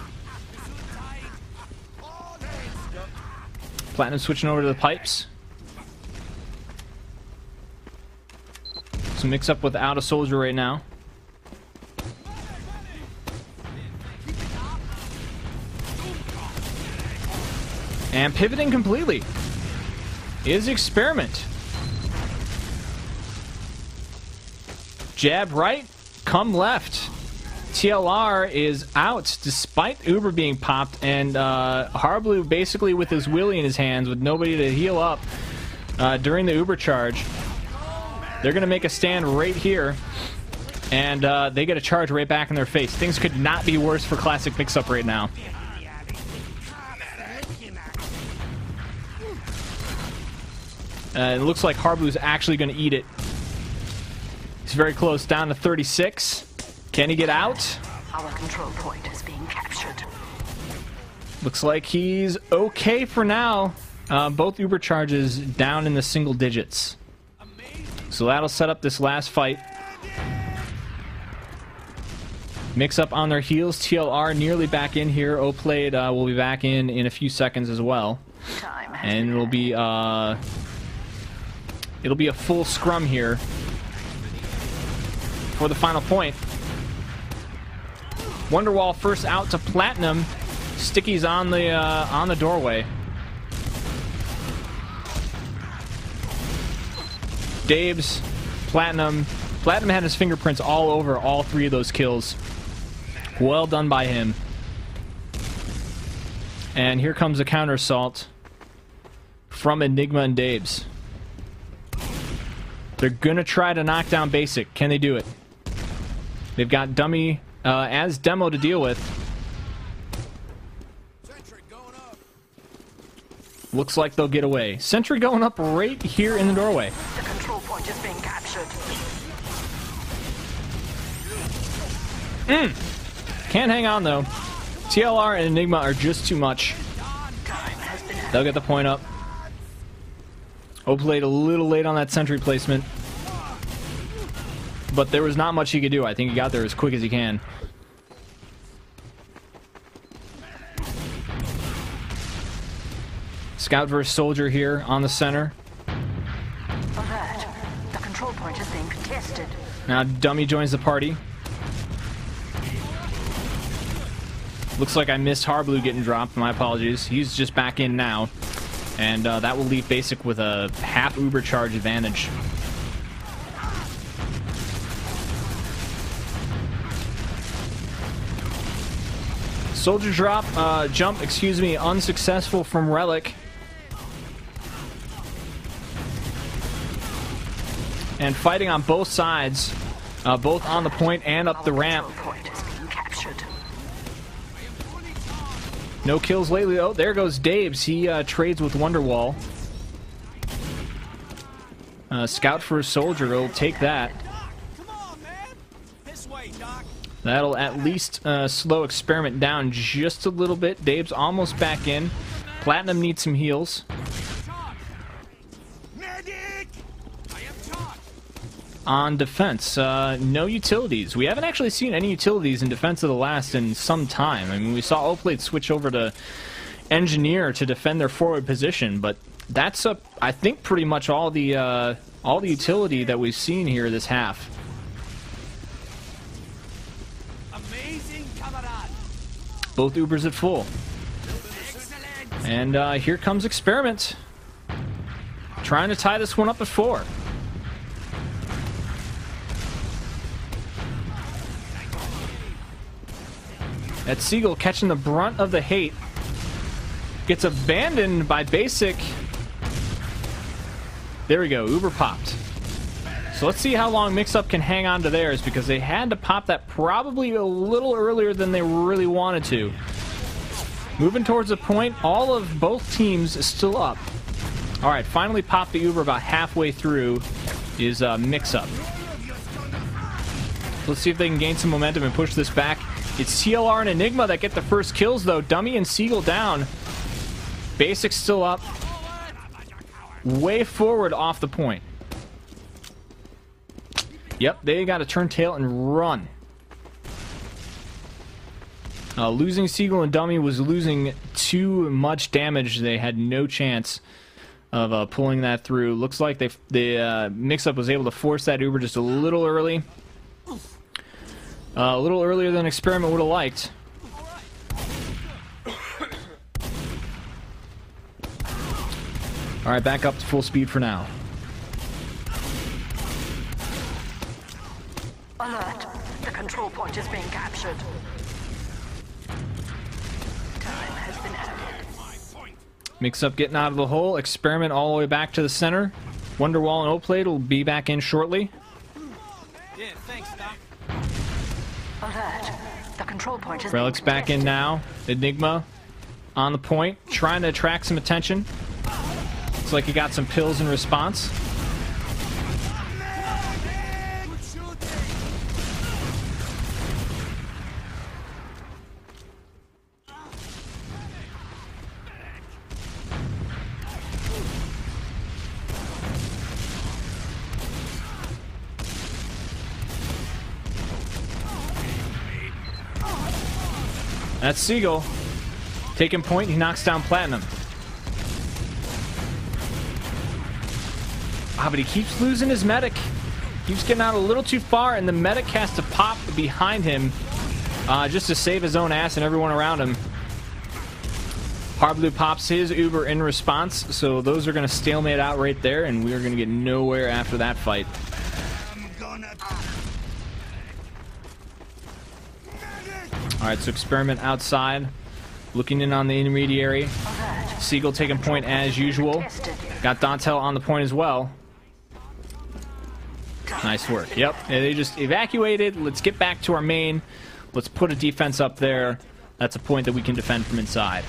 Platinum switching over to the pipes. So mix up without a soldier right now. And pivoting completely is Experiment. Jab right, come left. T L R is out despite Uber being popped, and uh, Harblue basically with his wheelie in his hands with nobody to heal up uh, during the Uber charge. They're going to make a stand right here, and uh, they get a charge right back in their face. Things could not be worse for Classic Mixup right now. Uh, it looks like Harblue's actually going to eat it. He's very close, down to thirty-six. Can he get out? Our control point is being captured. Looks like he's okay for now. Uh, both Uber charges down in the single digits. So that'll set up this last fight. Mix-Up on their heels. T L R nearly back in here. O-Played uh, will be back in in a few seconds as well. Time has And been it'll be uh, it'll be a full scrum here for the final point. Wonderwall first out to Platinum. Sticky's on the uh, on the doorway. Dabes, Platinum. Platinum had his fingerprints all over all three of those kills. Well done by him. And here comes a counter assault from Enigma and Dabes. They're gonna try to knock down Basic. Can they do it? They've got Dummy uh, as Demo to deal with. Looks like they'll get away. Sentry going up right here in the doorway. The control point is being captured. Mm. Can't hang on though. T L R and Enigma are just too much. Time has been They'll get the point up. O-Played a little late on that sentry placement. But there was not much he could do. I think he got there as quick as he can. Scout versus Soldier here on the center. alert. The control point is being contested. Now Dummy joins the party. Looks like I missed Harblue getting dropped. My apologies. He's just back in now. And uh, that will leave Basic with a half Uber charge advantage. Soldier drop, uh, jump, excuse me, unsuccessful from Relic. And fighting on both sides, uh, both on the point and up the ramp. Control point is being captured. No kills lately. Oh, there goes Dabes. He uh, trades with Wonderwall. Uh, Scout for a Soldier will take that. Come on, man. This way, Doc. That'll at least uh, slow Experiment down just a little bit. Dabes almost back in. Platinum needs some heals. Medic! I am shot. On defense, uh, no utilities. We haven't actually seen any utilities in Defense of the Last in some time. I mean, we saw O-Plate switch over to Engineer to defend their forward position, but that's a, I think, pretty much all the uh, all the utility that we've seen here this half. Amazing, camarade. Both Ubers at full. Excellent. And uh, here comes Experiment. Trying to tie this one up at four. That Seagull catching the brunt of the hate. Gets abandoned by Basic. There we go, Uber popped. So let's see how long Mixup can hang on to theirs, because they had to pop that probably a little earlier than they really wanted to. Moving towards the point, all of both teams is still up. Alright, finally popped the Uber about halfway through is uh, Mixup. Let's see if they can gain some momentum and push this back. It's T L R and Enigma that get the first kills, though. Dummy and Seagull down. Basic still up. Way forward off the point. Yep, they got to turn tail and run. Uh, losing Seagull and Dummy was losing too much damage. They had no chance of uh, pulling that through. Looks like they, the uh, Mixup was able to force that Uber just a little early. Uh, a little earlier than Experiment would have liked. Alright, back up to full speed for now. Alert. The control point is being captured. Time has been added. Mix-Up getting out of the hole. Experiment all the way back to the center. Wonderwall and O-Plate will be back in shortly. Yeah, thanks, Doc. Alert. The control point is Relic's being back in contested. now. Enigma on the point, trying to attract some attention. Looks like he got some pills in response. Good shooting. That's Siegel. Taking point, he knocks down Platinum. Ah, but he keeps losing his medic. Keeps getting out a little too far, and the medic has to pop behind him uh, just to save his own ass and everyone around him. Hardblue pops his Uber in response, so those are going to stalemate out right there, and we are going to get nowhere after that fight. Alright, so Experiment outside, looking in on the intermediary. Siegel taking point as usual. Got Dantel on the point as well. Nice work. Yep, yeah, they just evacuated. Let's get back to our main. Let's put a defense up there. That's a point that we can defend from inside.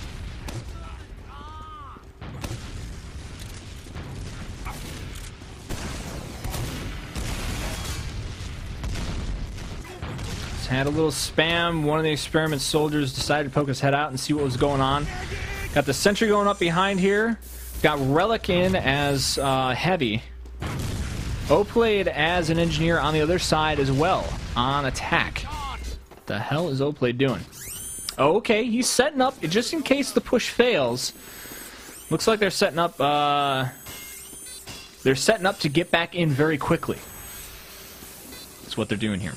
Had a little spam. One of the Experiment soldiers decided to poke his head out and see what was going on. Got the sentry going up behind here. Got Relic in as uh, heavy. O-Plate as an engineer on the other side as well on attack. What the hell is O-Plate doing? Oh, okay, he's setting up just in case the push fails. Looks like they're setting up. Uh, they're setting up to get back in very quickly. That's what they're doing here.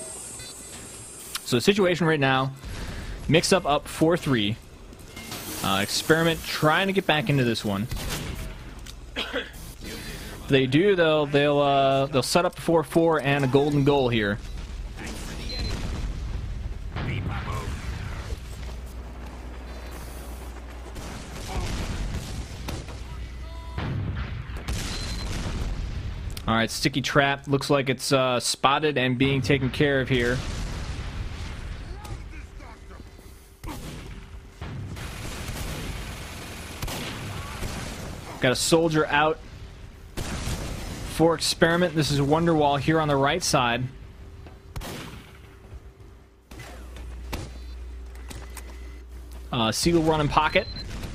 So the situation right now, Mix-Up up four three. Uh, Experiment trying to get back into this one. If they do, though, they'll uh, they'll set up a four four and a golden goal here. All right, sticky trap looks like it's uh, spotted and being taken care of here. Got a soldier out for Experiment. This is Wonderwall here on the right side. Uh, Siegel running pocket.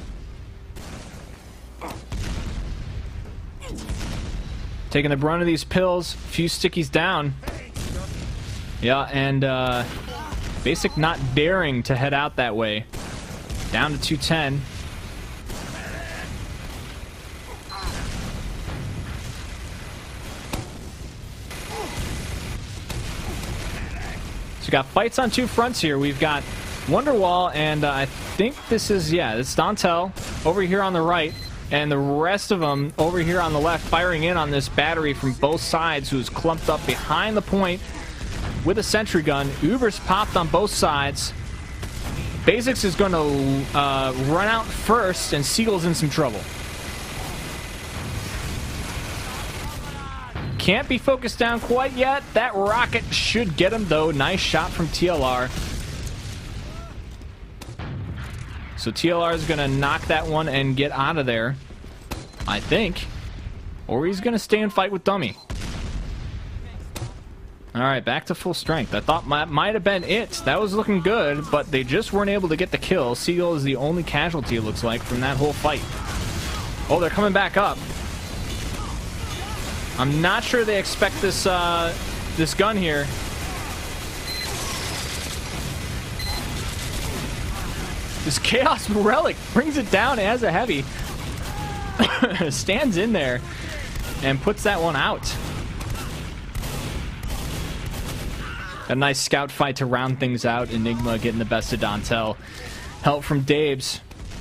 Taking the brunt of these pills. Few stickies down. Yeah, and uh, Basic not daring to head out that way. Down to two ten. So we got fights on two fronts here. We've got Wonderwall, and uh, I think this is, yeah, it's Dantel over here on the right, and the rest of them over here on the left firing in on this battery from both sides, who's clumped up behind the point with a sentry gun. Uber's popped on both sides. Basics is going to uh, run out first, and Siegel's in some trouble. Can't be focused down quite yet. That rocket should get him, though. Nice shot from T L R. So T L R is going to knock that one and get out of there, I think. Or he's going to stay and fight with Dummy. Alright, back to full strength. I thought that might have been it. That was looking good, but they just weren't able to get the kill. Siegel is the only casualty, it looks like, from that whole fight. Oh, they're coming back up. I'm not sure they expect this, uh, this gun here. This Chaos Relic brings it down as a heavy. Stands in there and puts that one out. A nice scout fight to round things out. Enigma getting the best of Dantel. Help from Dabes.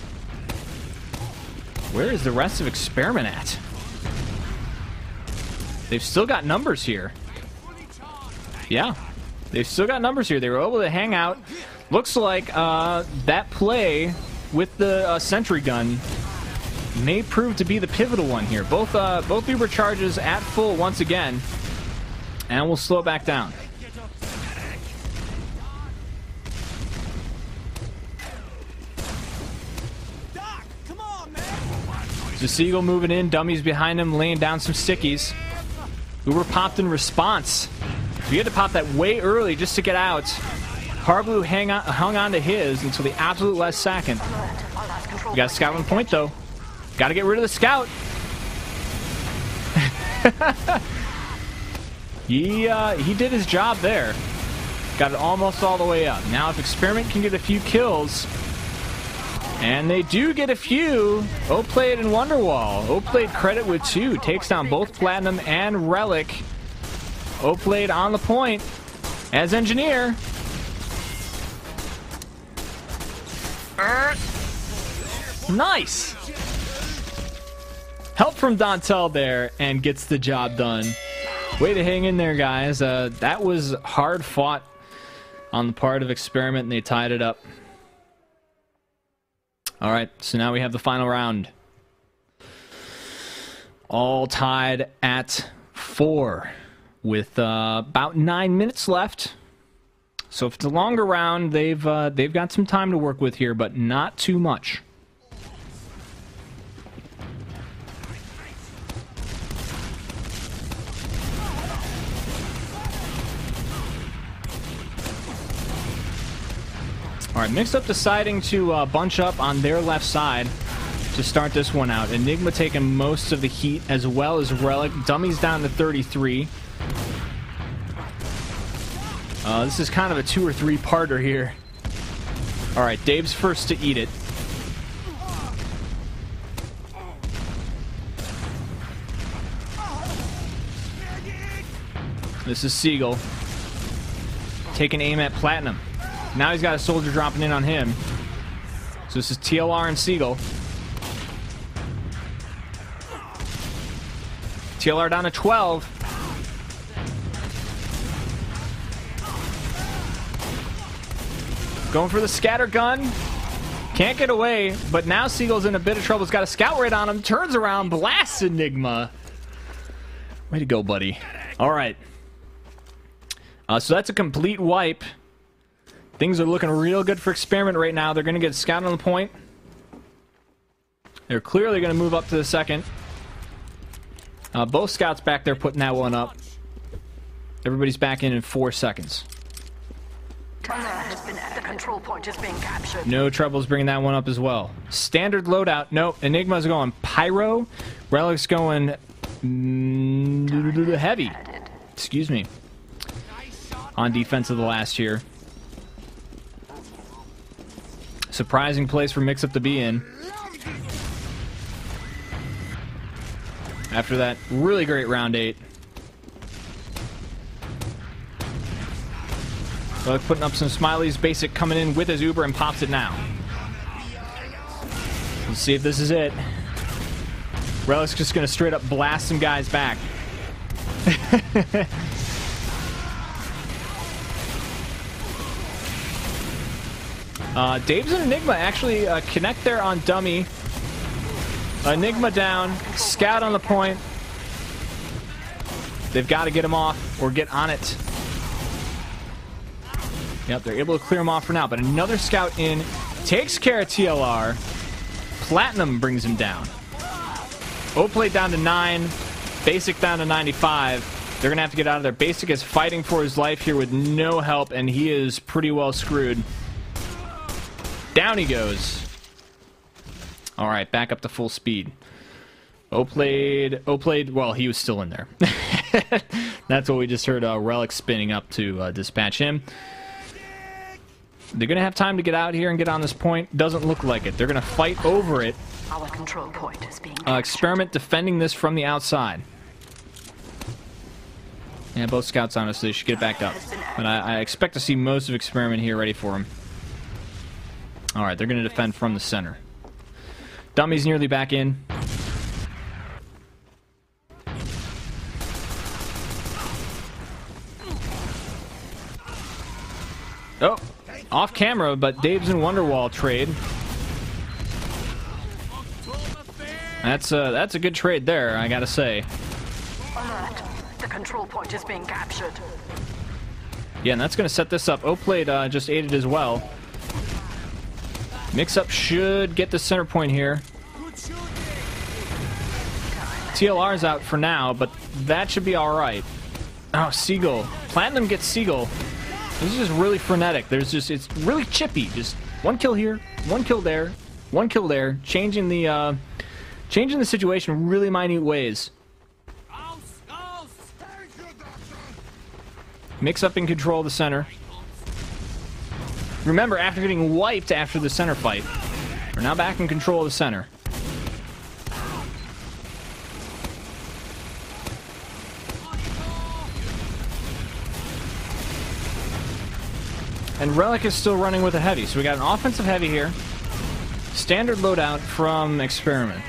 Where is the rest of Experiment at? They've still got numbers here. Yeah. They've still got numbers here. They were able to hang out. Looks like uh, that play with the uh, sentry gun may prove to be the pivotal one here. Both uh, both Uber charges at full once again. And we'll slow back down. Doc, come on, man. The Seagull moving in. Dummies behind him, laying down some stickies. Uber popped in response. We had to pop that way early just to get out. Harblue hang on, hung on to his until the absolute last second. We got a scout on point, though. Got to get rid of the scout. he, uh, he did his job there. Got it almost all the way up. Now, if Experiment can get a few kills, and they do get a few, O-Played and Wonderwall. O-Played credit with two. Takes down both Platinum and Relic. O-Played on the point as Engineer. Nice! Help from Dantel there, and gets the job done. Way to hang in there, guys. Uh, that was hard fought on the part of Experiment, and they tied it up. Alright, so now we have the final round. All tied at four, with uh, about nine minutes left. So if it's a longer round, they've uh, they've got some time to work with here, but not too much. All right, Mixup deciding to uh, bunch up on their left side to start this one out. Enigma taking most of the heat, as well as Relic. Dummies down to thirty-three. Uh, this is kind of a two or three parter here. All right, Dave's first to eat it. This is Seagull taking aim at Platinum. Now he's got a soldier dropping in on him. So this is T L R and Seagull. T L R down to twelve. Going for the scatter gun. Can't get away, but now Seagull's in a bit of trouble. He's got a scout right on him. Turns around, blasts Enigma. Way to go, buddy. All right. Uh, so that's a complete wipe. Things are looking real good for Experiment right now. They're going to get a scout on the point. They're clearly going to move up to the second. Uh, both scouts back there putting that one up. Everybody's back in in four seconds. Has been at the control point, is being captured. No troubles bringing that one up as well. Standard loadout. Nope. Enigma's going Pyro. Relic's going mm, heavy. Excuse me. On defense of the last year. Surprising place for Mixup to be in. After that really great round eight. Relic putting up some smileys. Basic coming in with his Uber and pops it now. Let's see if this is it. Relic's just going to straight up blast some guys back. uh, Dave's and Enigma actually uh, connect there on dummy. Enigma down. Scout on the point. They've got to get him off or get on it. Yep, they're able to clear him off for now, but another scout in, takes care of T L R. Platinum brings him down. O-Plate down to nine, Basic down to ninety-five. They're going to have to get out of there. Basic is fighting for his life here with no help, and he is pretty well screwed. Down he goes. All right, back up to full speed. O-Played, O-Played, well, he was still in there. That's what we just heard uh, Relic spinning up to uh, dispatch him. They're going to have time to get out here and get on this point. Doesn't look like it. They're going to fight over it. Our control point is being Uh, Experiment defending this from the outside. Yeah, both scouts on us, so they should get backed up. But I, I expect to see most of Experiment here ready for him. Alright, they're going to defend from the center. Dummy's nearly back in. Oh, off camera, but Dave's and Wonderwall trade. That's a, that's a good trade there, I gotta say. Alert. The control point is being captured. Yeah, and that's going to set this up. Oplade uh, just aided as well. Mixup should get the center point here. T L R's out for now, but that should be alright. Oh, Seagull. Platinum gets Seagull. This is just really frenetic. There's just, it's really chippy. Just one kill here, one kill there, one kill there. Changing the, uh, changing the situation in really minute ways. Mix-Up in control of the center. Remember, after getting wiped after the center fight, we're now back in control of the center. And Relic is still running with a heavy, so we got an offensive heavy here. Standard loadout from Experiment.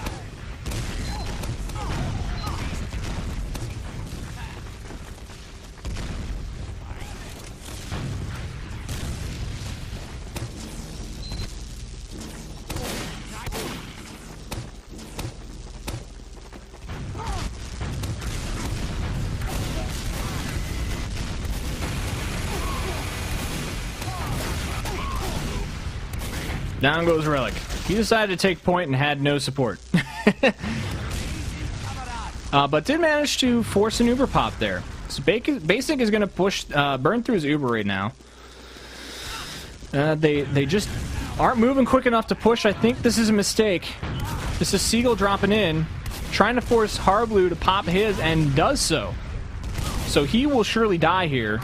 Down goes Relic. He decided to take point and had no support. uh, but did manage to force an Uber pop there. So Basic is going to push, uh, burn through his Uber right now. Uh, they, they just aren't moving quick enough to push. I think this is a mistake. This is Seagull dropping in, trying to force Harblue to pop his, and does so. So he will surely die here.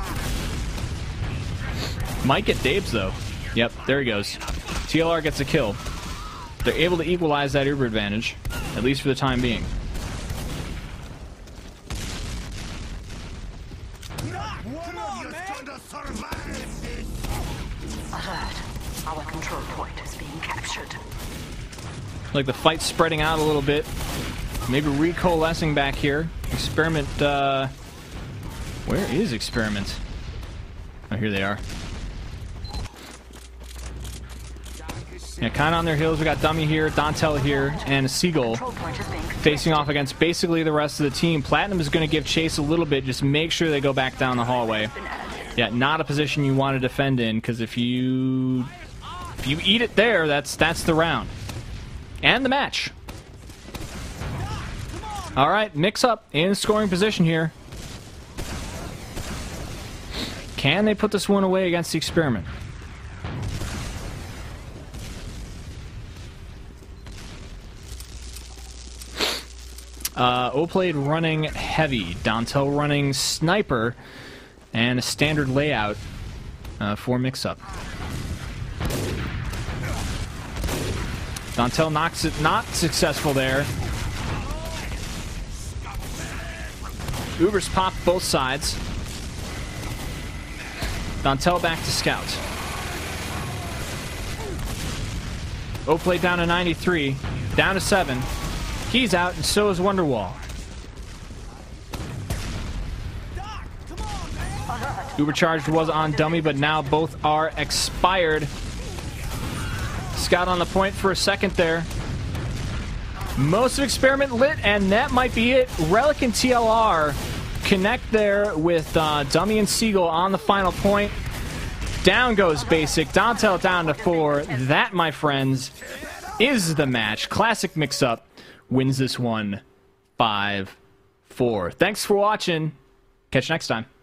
Might get Dabes, though. Yep, there he goes. T L R gets a kill. They're able to equalize that Uber advantage, at least for the time being. Alert. Our control point is being captured. Like the fight's spreading out a little bit. Maybe recoalescing back here. Experiment, uh... where is Experiment? Oh, here they are. Yeah, kind of on their heels. We got Dummy here, Dantel here, and a Seagull facing off against basically the rest of the team. Platinum is going to give chase a little bit, just make sure they go back down the hallway. Yeah, not a position you want to defend in, because if you if you eat it there, that's that's the round and the match. All right, Mix-Up in scoring position here. Can they put this one away against the Experiment? Uh, Oplade running heavy, Dantel running sniper, and a standard layout uh, for Mix-Up. Dantel knocks it, not successful there. Uber's popped both sides. Dantel back to Scout. Oplade down to ninety-three, down to seven. He's out, and so is Wonderwall. Uber charged was on Dummy, but now both are expired. Scout on the point for a second there. Most of Experiment lit, and that might be it. Relic and T L R connect there with uh, Dummy and Seagull on the final point. Down goes Basic. Dantel down to four. That, my friends, is the match. Classic Mix-Up wins this one five four. Thanks for watching. Catch you next time.